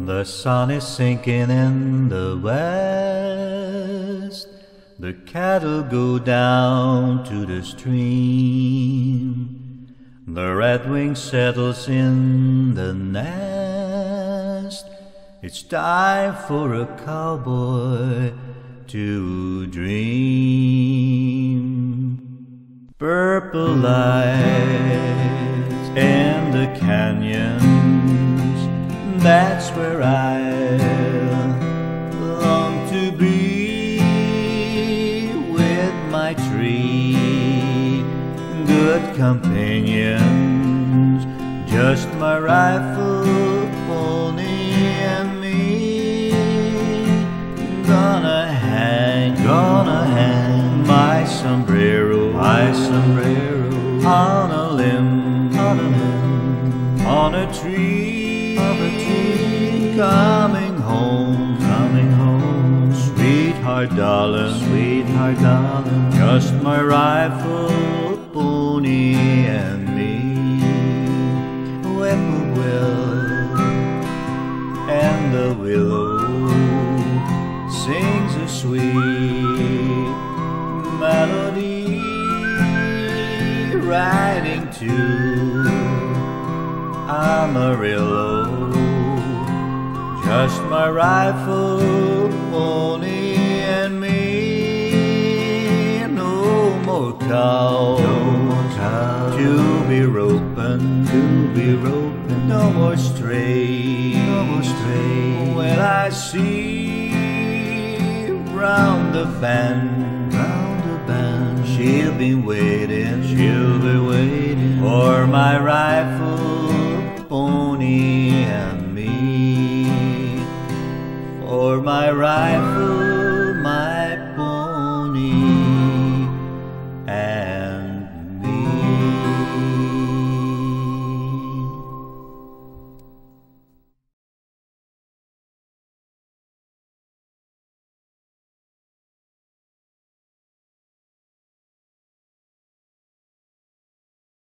The sun is sinking in the west. The cattle go down to the stream. The redwing settles in the nest. It's time for a cowboy to dream. Purple lights in the canyons, that's where I long to be, with my three good companions, just my rifle, pony, and me. Gonna hang my sombrero, on a limb, on a tree, coming home, sweetheart darling, just my rifle, pony, and me. Whippoorwill and the willow sings a sweet melody, riding to Amarillo, just my rifle, pony, and me. No more cow to be ropened, no more stray, when I see round the bend, she'll be waiting, for my rifle, pony, and me, for my rifle,